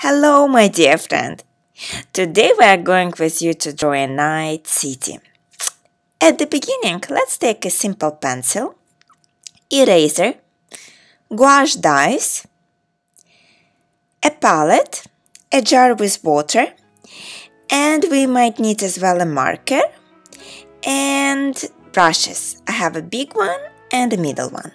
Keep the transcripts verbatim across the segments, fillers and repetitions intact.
Hello, my dear friend. Today we are going with you to draw a night city. At the beginning, let's take a simple pencil, eraser, gouache dies, a palette, a jar with water, and we might need as well a marker and brushes. I have a big one and a middle one.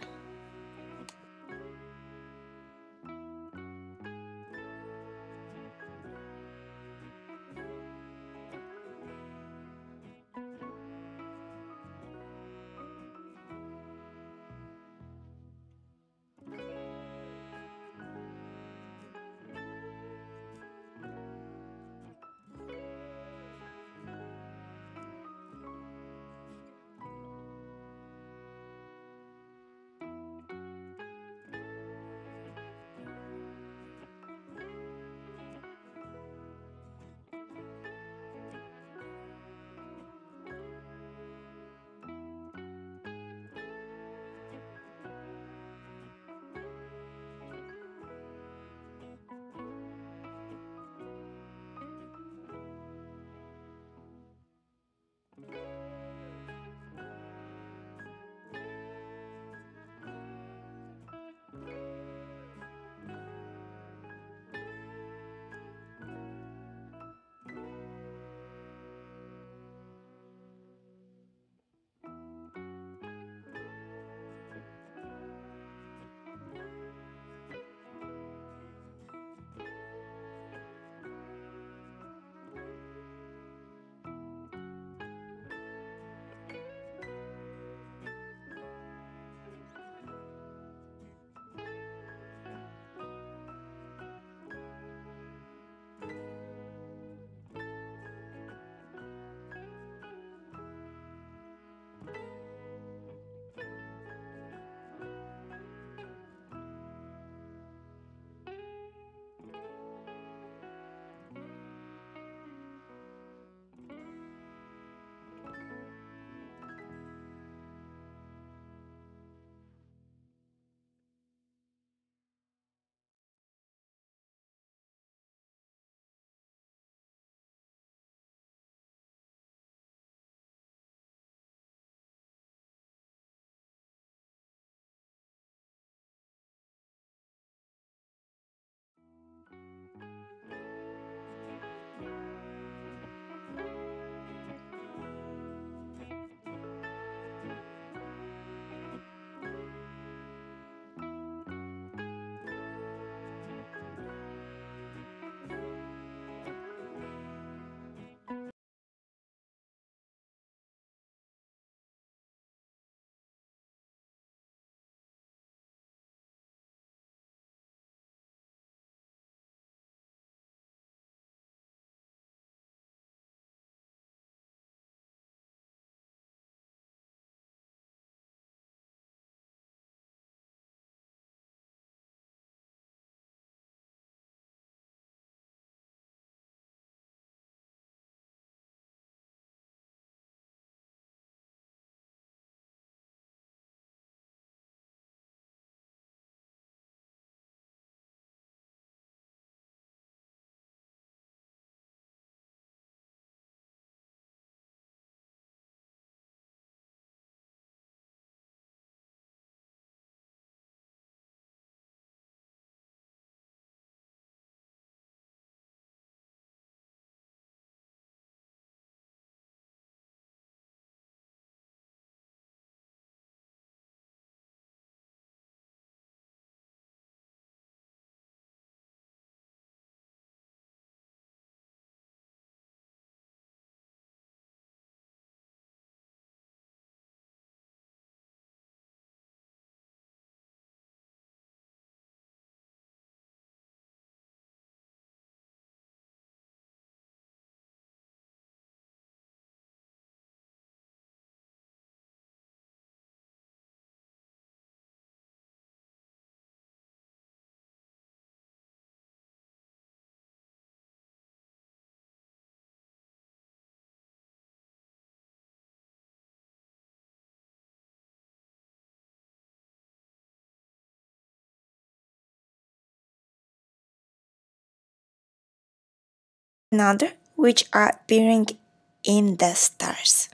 another which are appearing in the stars.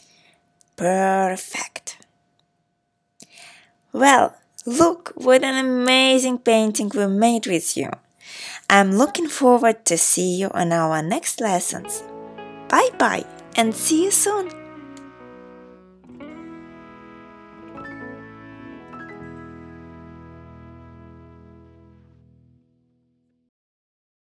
Perfect. Well, look what an amazing painting we made with you. I'm looking forward to see you on our next lessons. Bye bye and see you soon.